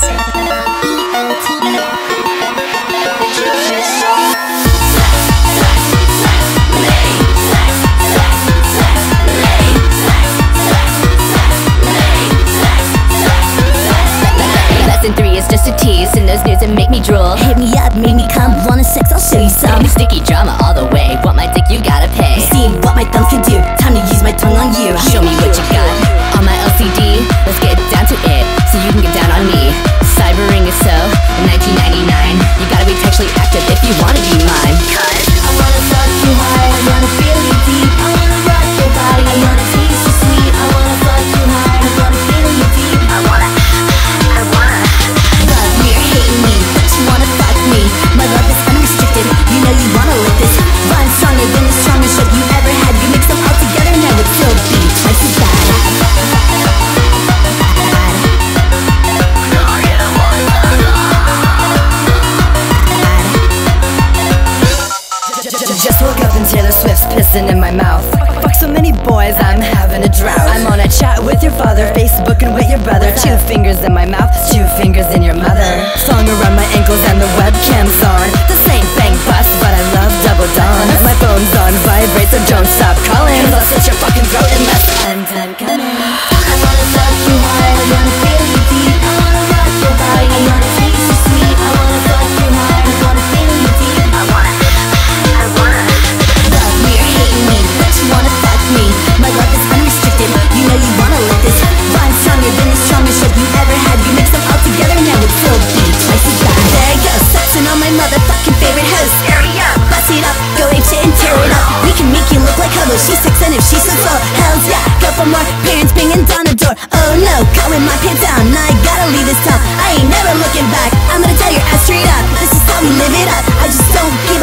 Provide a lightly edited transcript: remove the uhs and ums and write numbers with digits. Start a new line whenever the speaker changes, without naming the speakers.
Lesson 3 is just a tease, and those news that make me drool.
Hit me up, make me come, wanna sex, I'll show you some.
Sticky drama all the way, want my dick, you gotta pay.
See what my thumbs can do, time to use my tongue on you.
Show me what you got on my LCD, let's get down to it, so you can get down on me. Cybering is so, in 1999, you gotta be sexually active if you wanna be mine.
I wanna fuck you hard, I wanna feel you deep, I wanna rock your body, I wanna taste you sweet, I wanna fuck you hard, I wanna feel you deep, I wanna love me or hate me, but you wanna fuck me. My love is unrestricted, you know you wanna live this. Run stronger than the strongest shit you ever had. You mix them all together, now it's still be twice as bad.
Just woke up and Taylor Swift's pissing in my mouth. Fuck so many boys, I'm having a drought. I'm on a chat with your father, Facebooking with your brother. 2 fingers in my mouth, 2 fingers in your mother. Song around my ankles and the webcam's on. The same bang bust, but I love double dons. My phone's on vibrate, so don't stop calling, 'cause I'll slit your fucking throat unless I'm done coming.
I wanna fuck you hard, I wanna feel you deep, I wanna rock your body, I wanna taste you sweet, I wanna fuck you hard, I wanna feel you deep, I wanna love me or hate me, but you wanna fuck me. My love is unrestricted, you know you wanna live this. Rhyme stronger than the strongest shit you ever had. You mix them all together, now it's still be twice as bad. There you go, sexing on my motherfucking favorite host. Bust it up, go ape shit and tear it up. We can make you look like Hubble, she's sexing if she's so slow. Hells yeah, go for more, parents banging down the door. Oh no, calling my pants down, I gotta leave this town. I ain't never looking back, I'm gonna tell your ass straight up. This is how we live it up, I just don't give